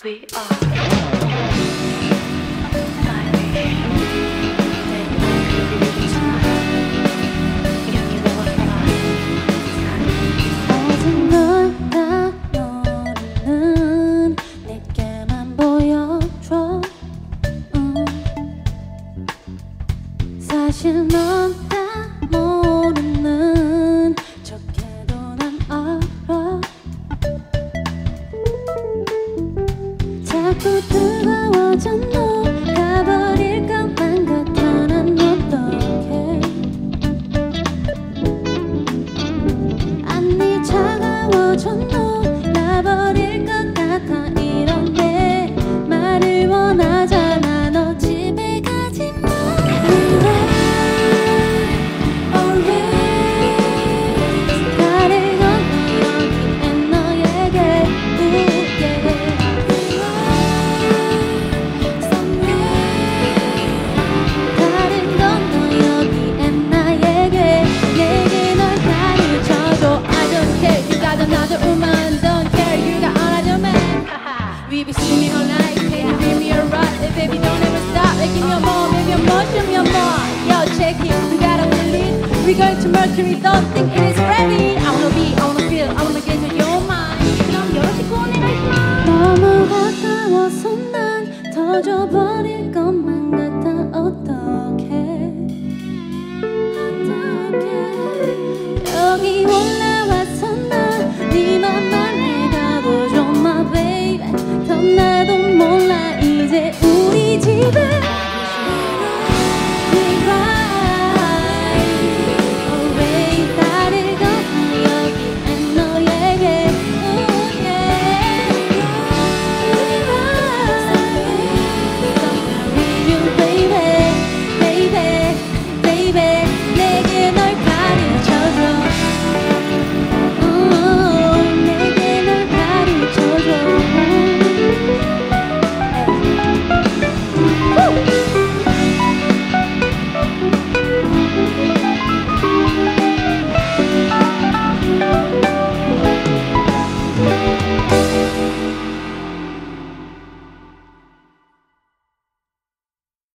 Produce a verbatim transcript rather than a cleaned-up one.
we are. My wish that I could be with you tonight. 여기 너와 아직 널 모르는 내게만 보여줘. 음. 사실 넌 다 모르는 척해도 난 알아. 자꾸 뜨거워져 너 가버릴 것만 같아. 난 어떡해. 아니 차가워져 너 나버릴 것 같아. 이런 내 말을 원하잖아. 너 집에 가지마. 나를 건너 여기엔 너에게 다른 건너 여기엔 나에게 내게 널 가르쳐줘. I don't care you got another woman. Don't care you got another man. We be singing all night. Can you give me a ride? Hey, baby don't ever stop. Hey, give me a more, maybe a more, show me a more. Yo check it, we got a believe. We going to Mercury, don't think it is ready. I wanna be, I wanna feel, I wanna get to your mind. 그럼 열어주고 내가 있어. 너무 가까워서 난 터져버릴